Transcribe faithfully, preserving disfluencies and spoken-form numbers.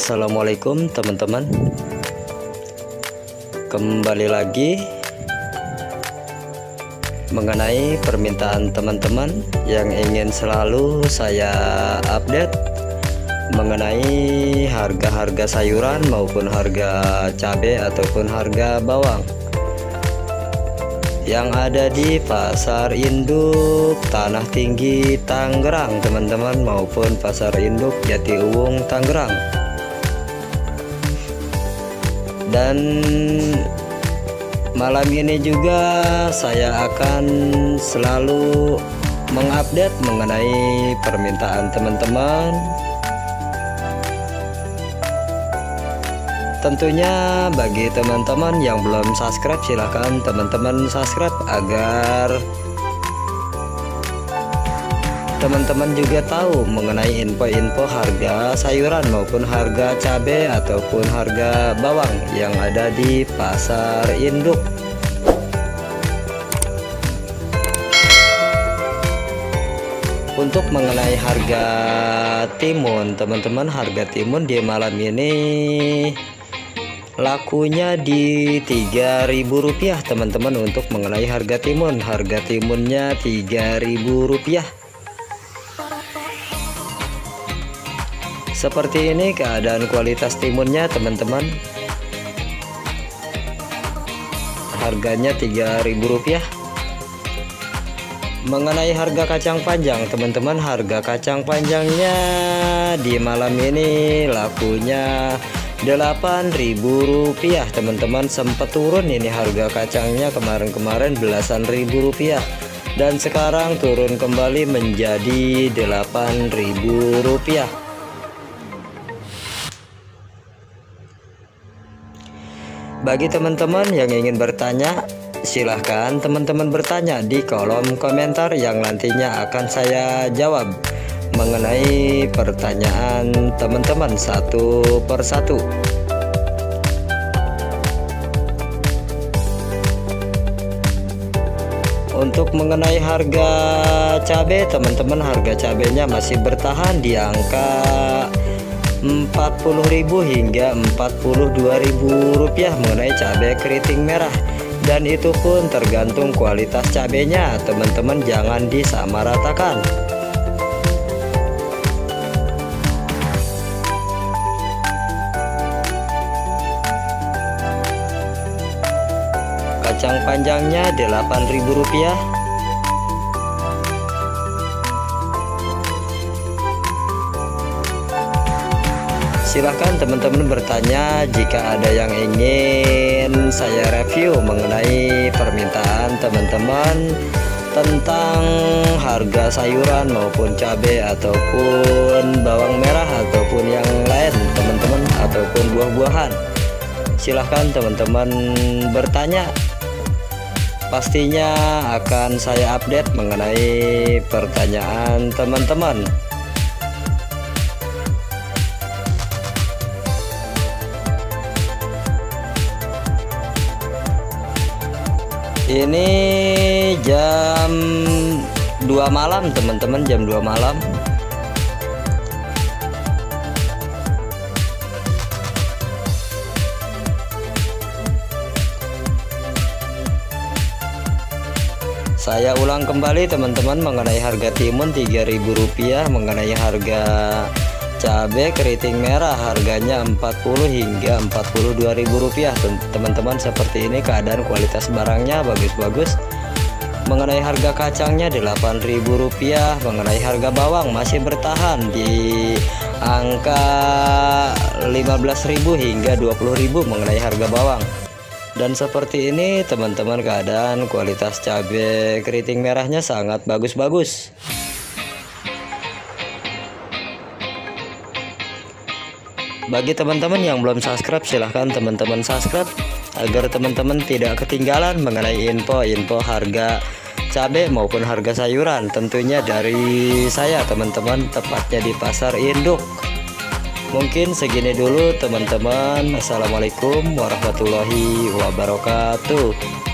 Assalamualaikum teman-teman, kembali lagi mengenai permintaan teman-teman yang ingin selalu saya update mengenai harga-harga sayuran maupun harga cabai ataupun harga bawang yang ada di Pasar Induk Tanah Tinggi Tangerang teman-teman, maupun Pasar Induk Jatiuwung Tangerang. Dan malam ini juga saya akan selalu mengupdate mengenai permintaan teman-teman. Tentunya bagi teman-teman yang belum subscribe, silahkan teman-teman subscribe agar teman-teman juga tahu mengenai info-info harga sayuran maupun harga cabai ataupun harga bawang yang ada di Pasar Induk. Untuk mengenai harga timun teman-teman, harga timun di malam ini lakunya di tiga ribu rupiah teman-teman. Untuk mengenai harga timun, harga timunnya tiga ribu rupiah. Seperti ini keadaan kualitas timunnya teman-teman, harganya tiga ribu rupiah. Mengenai harga kacang panjang teman-teman, harga kacang panjangnya di malam ini lakunya delapan ribu rupiah teman-teman. Sempat turun ini harga kacangnya kemarin-kemarin belasan ribu rupiah, dan sekarang turun kembali menjadi delapan ribu rupiah. Bagi teman-teman yang ingin bertanya, silahkan teman-teman bertanya di kolom komentar yang nantinya akan saya jawab mengenai pertanyaan teman-teman satu persatu. Untuk mengenai harga cabai teman-teman, harga cabainya masih bertahan di angka empat puluh ribu hingga empat puluh dua ribu rupiah mengenai cabai keriting merah, dan itu pun tergantung kualitas cabainya teman-teman, jangan disamaratakan. Kacang panjangnya delapan ribu rupiah. Silahkan teman-teman bertanya jika ada yang ingin saya review mengenai permintaan teman-teman tentang harga sayuran maupun cabai ataupun bawang merah ataupun yang lain teman-teman, ataupun buah-buahan. Silahkan teman-teman bertanya, pastinya akan saya update mengenai pertanyaan teman-teman. Ini jam dua malam teman-teman, jam dua malam. Saya ulang kembali teman-teman mengenai harga timun tiga ribu rupiah, mengenai harga cabai keriting merah harganya empat puluh hingga empat puluh dua ribu rupiah teman-teman. Seperti ini keadaan kualitas barangnya bagus-bagus. Mengenai harga kacangnya delapan ribu rupiah. Mengenai harga bawang masih bertahan di angka lima belas ribu hingga dua puluh ribu mengenai harga bawang. Dan seperti ini teman-teman keadaan kualitas cabai keriting merahnya sangat bagus-bagus. Bagi teman-teman yang belum subscribe, silahkan teman-teman subscribe agar teman-teman tidak ketinggalan mengenai info-info harga cabai maupun harga sayuran, tentunya dari saya teman-teman, tepatnya di Pasar Induk. Mungkin segini dulu teman-teman. Assalamualaikum warahmatullahi wabarakatuh.